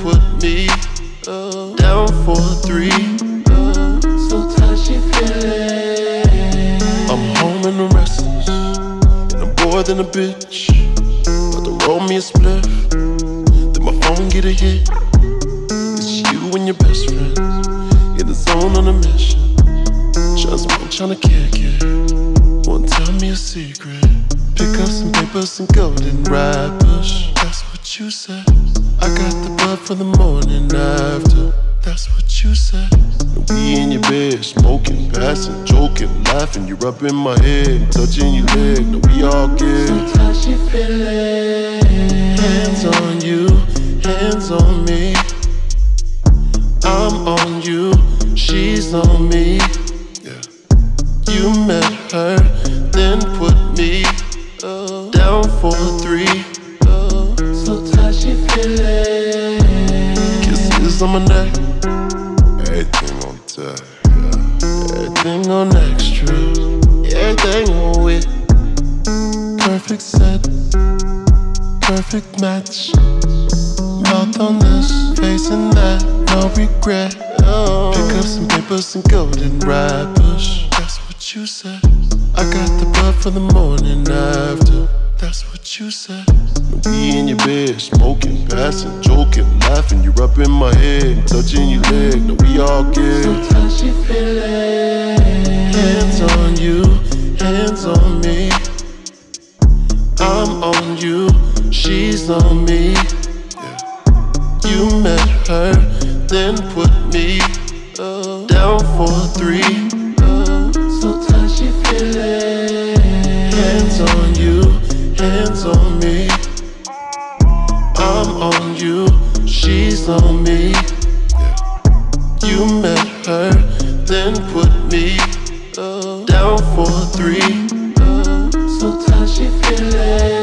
put me down for 3. So touchy feeling. I'm home and I'm restless, and I'm bored than a bitch. About to roll me a spliff, then my phone get a hit. It's you and your best friend in the zone on a mission. Just one tryna kick it. One tell me a secret. Pick up some papers and golden ride bush. That's what you said. I got the bud for the morning after. That's what you said. And we in your bed, smoking, passin, jokin, laughin. You rubbin my head, touching your leg. No, we all good. So touchy feeling. Hands on you, hands on me. I'm on you, she's on me. Yeah. You met her, then put me down for 3. So touchy feeling. Kisses on my neck, everything on tap, yeah. Everything on extra, everything on wit. Perfect set, perfect match. Mouth on this, facing that, no regret. Pick up some papers and golden ride bush. That's what you said. I got the bud for the morning after. That's what you said. And we in your bed, smoking, passin, joking, laughin. You rubbing my head, touching your leg. No, we all good. So touchy feeling. Hands on you, hands on me. I'm on you, she's on me. Yeah. You met her, then put me down for 3. So touchy feeling. Hands on you, hands on me. I'm on you, she's on me. Yeah. You met her, then put me down for 3. So touchy feeling.